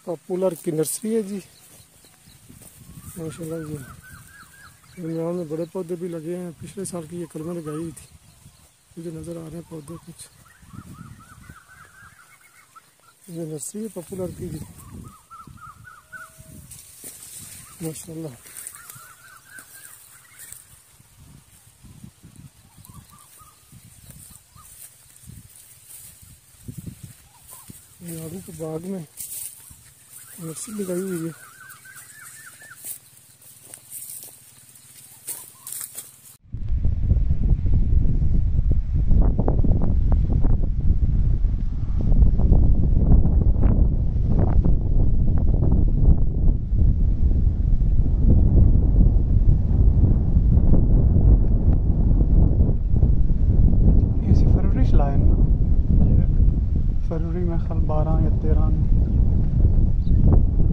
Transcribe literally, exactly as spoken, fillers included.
Popular की nursery है जी माशाल्लाह जी। दरमियान में बड़े पौधे भी लगे हैं। पिछले साल की ये कलमें लगाई हुई थी, मुझे नज़र आ रहे हैं पौधे कुछ। ये नर्सरी है पॉपुलर की जी माशाल्लाह। ये आलू के बाग में नर्सरी लगाई हुई है। फरवरी में खल बारह या तेरह में